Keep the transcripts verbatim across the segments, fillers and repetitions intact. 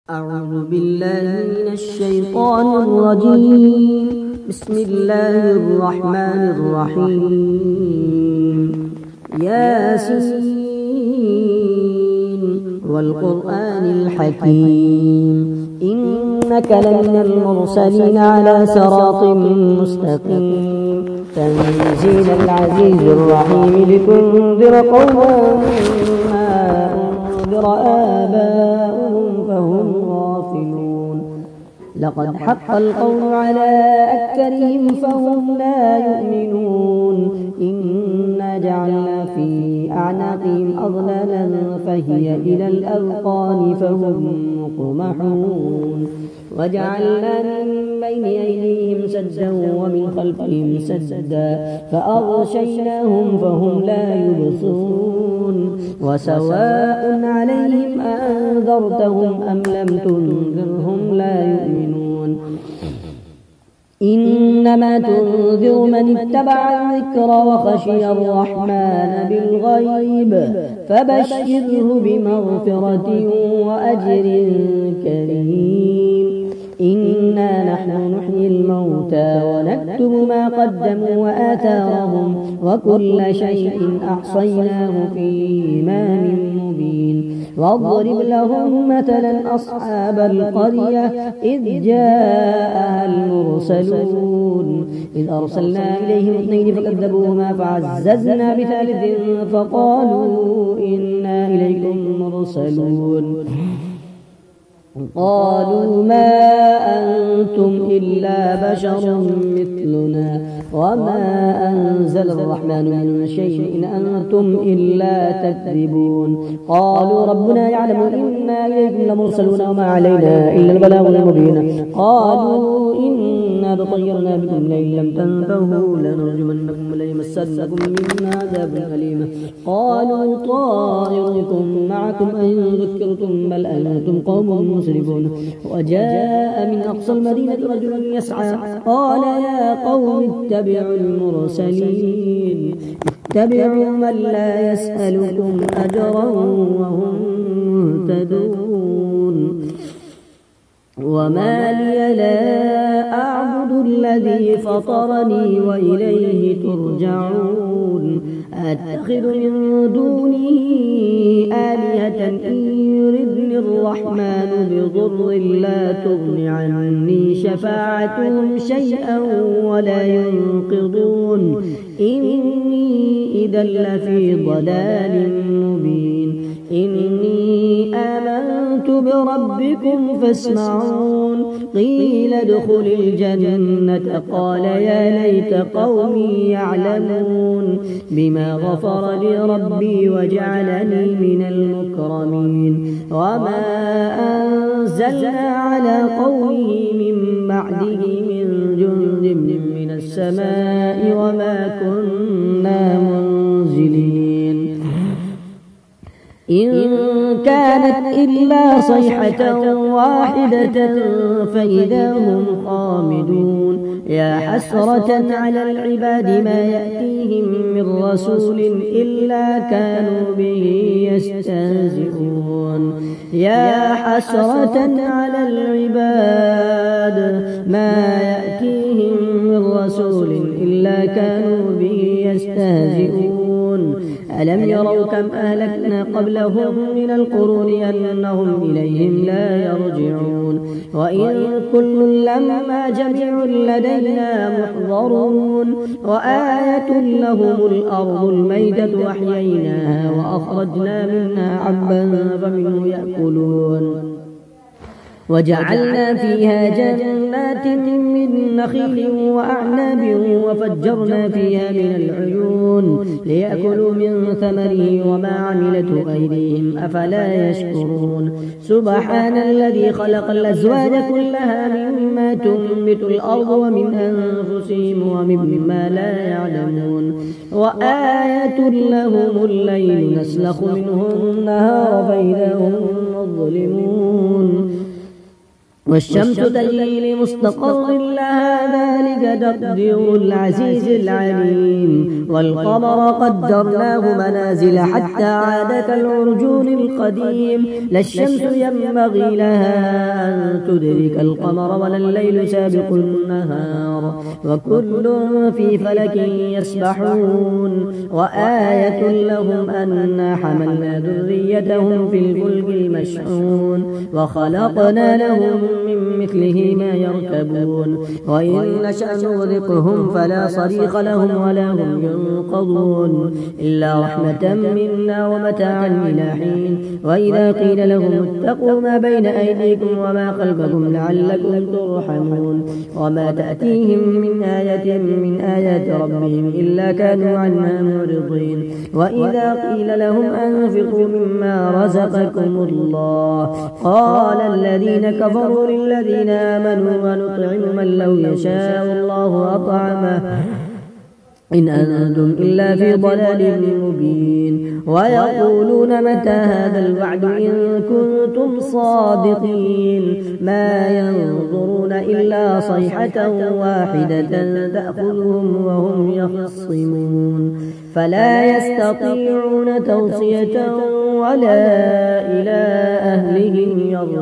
أعوذ بالله من الشيطان الرجيم. بسم الله الرحمن الرحيم. ياسين والقرآن الحكيم إنك لمن المرسلين على صراط مستقيم تنزيل العزيز الرحيم لتنذر قوما ما أنذر آباؤهم فهم غافلون. لقد حق القول على أكثرهم فهم لا يؤمنون. إنا جعلنا في أعناقهم أغلالا فهي إلى الأذقان فهم مقمحون. وجعلنا من بين أيديهم سدا ومن خلفهم سدا فأغشيناهم فهم لا يبصرون. وسواء عليهم أنذرتهم أم لم تنذرهم لا يؤمنون. إنما تنذر من اتبع الذكر وخشي الرحمن بالغيب فبشره بمغفرة وأجر كريم. إنا نحن نحيي الموتى ونكتب ما قدموا وآثارهم وكل شيء أحصيناه في إمام مبين. واضرب لهم مثلا أصحاب القرية إذ جاءها المرسلون إذ أرسلنا إليهم اثنين فكذبوهما فعززنا بثالث فقالوا إنا إليكم مرسلون. قالوا ما أنتم إلا بشر مثلنا وما أنزل الرحمن من شيء إن أنتم إلا تكذبون. قالوا ربنا يعلم إنا إليكم لمرسلون وما علينا إلا البلاغ المبين. قالوا إنا تطيرنا بكم لئن لم تنتهوا لنرجمنكم وليمسنكم منا عذاب أليم. قالوا طائركم معكم أن ذكرتم بل أنتم قوم مسرفون. وجاء من أقصى المدينة رجل يسعى قال يا قوم اتبعوا المرسلين اتبعوا من لا يسألكم أجرا وهم مهتدون. وما لي لا أعبد الذي فطرني وإليه ترجعون. أتخذ من دونه آلهة إن يردني الرحمن بضر لا تغن عني شفاعتهم شيئا ولا ينقضون. إني إذا لفي ضلال مبين. إني آمنت بربكم فاسمعون. قيل ادخل الجنة قال يا ليت قومي يعلمون بما غفر لي ربي وجعلني من المكرمين. وما أنزلنا على قومه من بعده من جند من السماء وما كنا منزلين. إن كانت إلا صيحة واحدة فإذا هم خامدون. يا حسرة على العباد ما يأتيهم من رسول إلا كانوا به يستهزئون. يا حسرة على العباد ما يأتيهم من رسول إلا كانوا به يستهزئون. ألم يروا كم أهلكنا قبلهم من القرون أنهم إليهم لا يرجعون. وإن كل لما جميع لدينا محضرون. وآية لهم الأرض الميتة أحييناها وأخرجنا منها حبا فمنه يأكلون. وجعلنا فيها جنات من نخيل وأعناب وفجرنا فيها من العيون ليأكلوا من ثمره وما عملته أيديهم أفلا يشكرون. سبحان الذي خلق الأزواج كلها مما تنبت الأرض ومن أنفسهم ومما لا يعلمون. وآية لهم الليل نسلخ منه النهار فإذا هم مظلمون. والشمس تجري لمستقر لها ذلك تقدير العزيز العليم والقمر قدرناه منازل حتى عاد كالعرجون القديم لا الشمس ينبغي لها أن تدرك القمر ولا الليل سابق النهار وكل في فلك يسبحون وآية لهم أنا حملنا ذريتهم في الفلك المشحون وخلقنا لهم من مثله ما يركبون وإن نشأ نغرقهم فلا صريخ لهم ولا هم ينقضون إلا رحمة منا ومتاعا إلى حين وإذا قيل لهم اتقوا ما بين أيديكم وما خلفكم لعلكم ترحمون وما تأتيهم من آية من آيات ربهم إلا كانوا عنها معرضين وإذا قيل لهم أنفقوا مما رزقكم الله قال الذين كفروا للذين آمنوا ونطعم من لو يشاء الله أطعمه إن أنتم إلا في ضلال مبين ويقولون متى هذا الوعد إن كنتم صادقين ما ينظرون إلا صيحة واحدة تأخذهم وهم يخصمون فلا يستطيعون توصية ولا إلى أهلهم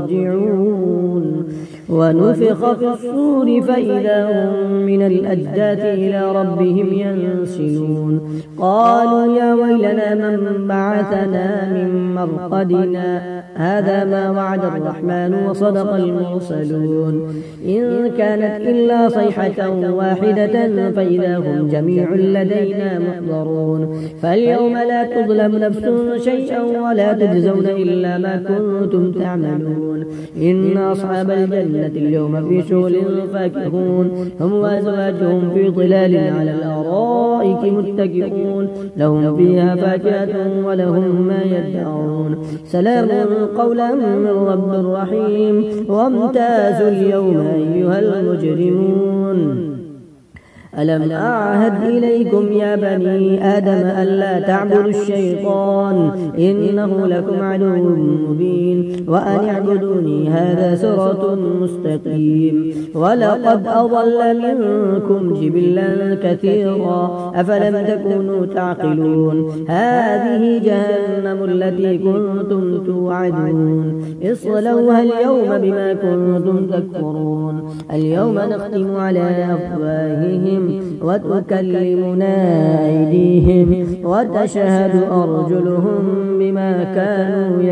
يرجعون ونفخ في الصور فإذا هم من الأجداث إلى ربهم ينسلون قالوا يا ويلنا من بعثنا من مرقدنا هذا ما وعد الرحمن وصدق المرسلون إن كانت إلا صيحة واحدة فإذا هم جميع لدينا محضرون فاليوم لا تظلم نفس شيئا ولا تجزون إلا ما كنتم تعملون إن أصحاب الجنة اليوم في شغل فاكهون هم وأزواجهم في ظلال على الأرائك متكئون لهم فيها فاكهة ولهم ما يدعون سلام قولا من رب رحيم وامتازوا اليوم أيها المجرمون ألم أعهد إليكم يا بني آدم ألا تعبدوا الشيطان إنه لكم عدو مبين وأن اعبدوني هذا صراط مستقيم ولقد أضل منكم جبلا كثيرا أفلم تكونوا تعقلون هذه جهنم التي كنتم توعدون اصلوها اليوم بما كنتم تكفرون اليوم نختم على أفواههم وتكلمنا أيديهم وتشهد أرجلهم بما كانوا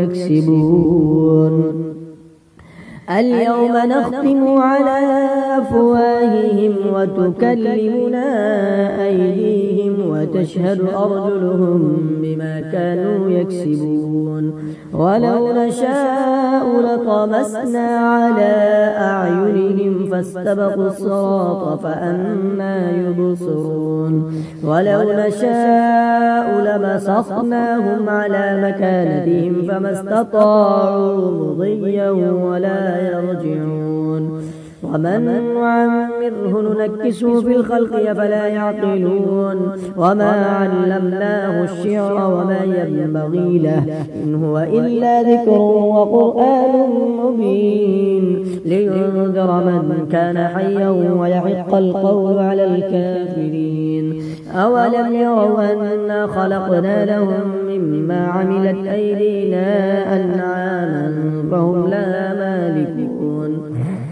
يكسبون اليوم نختم على أفواههم وتكلمنا أيديهم وتشهد أرجلهم بما كانوا يكسبون ولو نشاء لطمسنا على أعينهم فاستبقوا الصراط فأنى يبصرون ولو نشاء لمسخناهم على مكانتهم فما استطاعوا مضيا ولا يرجعون ومن نعمره ننكسه في الخلق أفلا يعقلون وما علمناه الشعر وما ينبغي له إن هو إلا ذكر وقرآن مبين لينذر من كان حيا ويحق القول على الكافرين أولم يروا أنا خلقنا لهم مما عملت أيدينا أنعاما فهم لها مالكون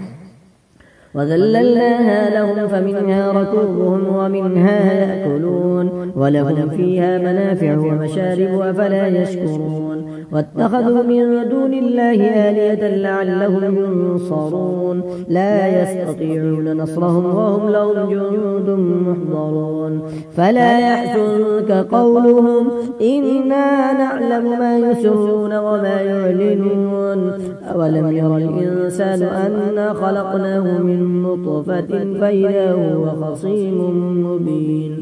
وذللناها لهم فمنها ركوبهم ومنها يأكلون ولهم فيها منافع ومشارب أفلا يشكرون واتخذوا من دون الله آلهة لعلهم ينصرون لا يستطيعون نصرهم وهم لهم جند محضرون فلا يحزنك قولهم إنا نعلم ما يسرون وما يعلنون أولم ير الإنسان أنا خلقناه من نطفة فإذا هو خصيم مبين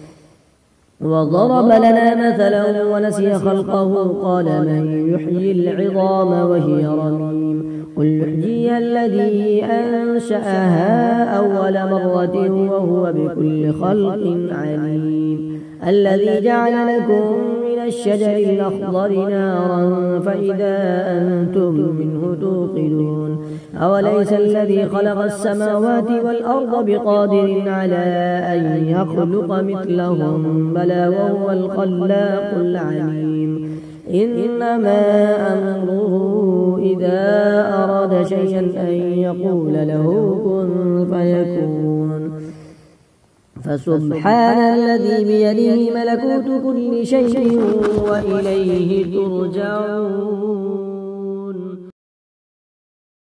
وضرب لنا مثلا ونسي خلقه قال من يحيي العظام وهي رميم قل يحييها الذي أنشأها أول مرة وهو بكل خلق عليم الذي جعل لكم من الشجر الأخضر نارا فإذا أنتم منه توقدون أوليس الذي خلق السماوات والأرض بقادر على أن يخلق مثلهم بلى وهو الخلاق العليم إنما أمره إذا أراد شيئا أن يقول له كن فيكون فسبحان الذي بيده ملكوت كل شيء وإليه ترجعون.